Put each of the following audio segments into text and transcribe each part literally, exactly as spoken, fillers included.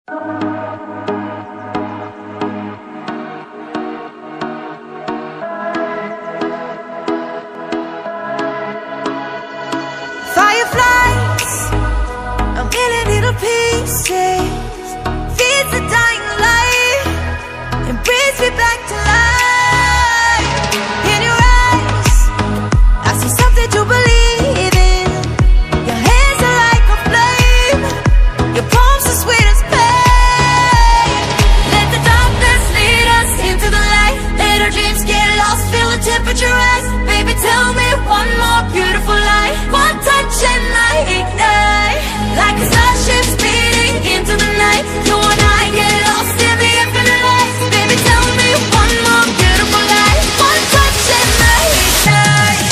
Fireflies, a million little pieces, feeds the dying light and brings me back to life. In your eyes, I see something to believe in. Your hands are like a flame, your palms are sweet as pain. Let the darkness lead us into the light. Let our dreams get lost, feel the temperature rise. Baby, tell me one more beautiful lie. One touch and I ignite, like a starship speeding into the night. You and I get lost in the infinite light. Baby, tell me one more beautiful lie. One touch and I ignite.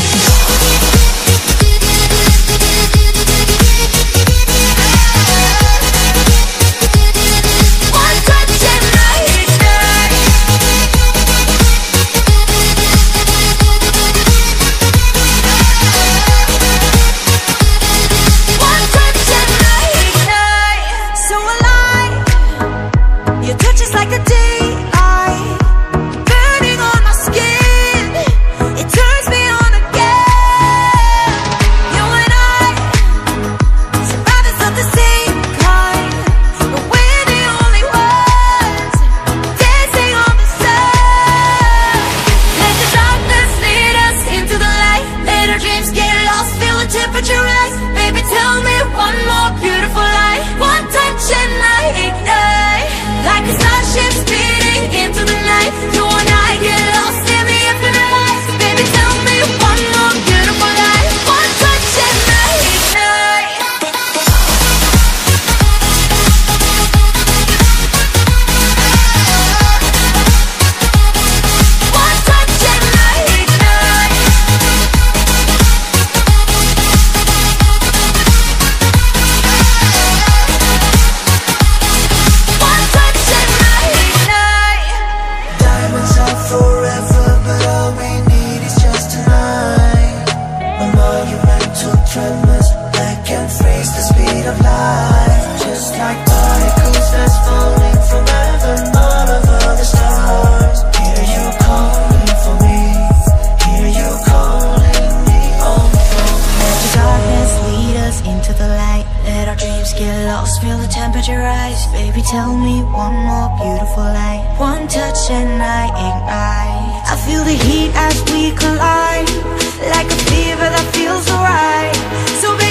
One touch and I ignite. One touch and I ignite. So alive, your touch is like a daylight, burning on my skin. It turns me on again. You and I, survivors of the same kind, but we're the only ones dancing on the sun. Let the darkness lead us into the light. Let our dreams get lost, feel the temperature rise. Baby, tell me one more beautiful lie. One touch and I ignite, like a starship speeding into the night. You and I get lost in the infinite light. Baby, tell me one more beautiful lie. One touch and I ignite. One touch and I ignite. One touch and I ignite. Diamonds are forever, but all we need is just tonight. A monumental tremors that can freeze the speed of light. Just like particles that's falling from heaven, all over the stars. Hear you calling for me, hear you calling me home from Let the darkness lead us into the light. Let our dreams get lost, feel the temperature rise. Baby, tell me one more beautiful lie. One touch and I ignite. I feel the heat as we collide, like a fever that feels alright. So